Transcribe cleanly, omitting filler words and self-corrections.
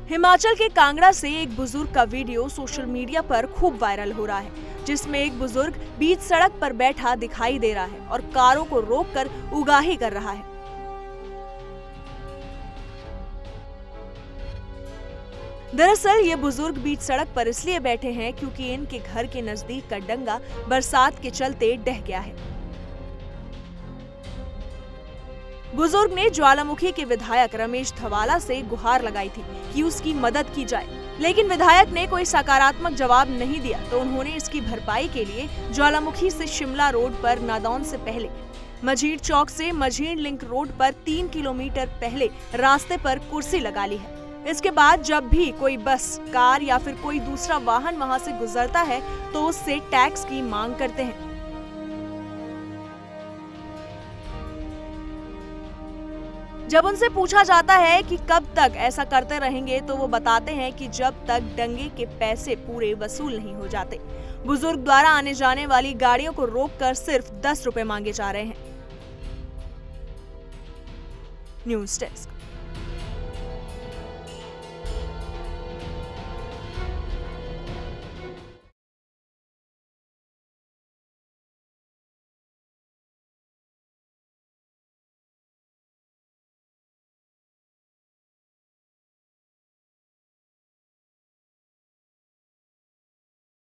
हिमाचल के कांगड़ा से एक बुजुर्ग का वीडियो सोशल मीडिया पर खूब वायरल हो रहा है, जिसमें एक बुजुर्ग बीच सड़क पर बैठा दिखाई दे रहा है और कारों को रोककर उगाही कर रहा है। दरअसल ये बुजुर्ग बीच सड़क पर इसलिए बैठे हैं क्योंकि इनके घर के नजदीक का डंगा बरसात के चलते ढह गया है। बुजुर्ग ने ज्वालामुखी के विधायक रमेश धवाला से गुहार लगाई थी कि उसकी मदद की जाए, लेकिन विधायक ने कोई सकारात्मक जवाब नहीं दिया, तो उन्होंने इसकी भरपाई के लिए ज्वालामुखी से शिमला रोड पर नादौन से पहले मझीर चौक से मझीर लिंक रोड पर 3 किलोमीटर पहले रास्ते पर कुर्सी लगा ली है। इसके बाद जब भी कोई बस, कार या फिर कोई दूसरा वाहन वहां से गुजरता है तो उससे टैक्स की मांग करते हैं। जब उनसे पूछा जाता है कि कब तक ऐसा करते रहेंगे तो वो बताते हैं कि जब तक डंगे के पैसे पूरे वसूल नहीं हो जाते। बुजुर्ग द्वारा आने जाने वाली गाड़ियों को रोककर सिर्फ 10 रुपए मांगे जा रहे हैं। News desk.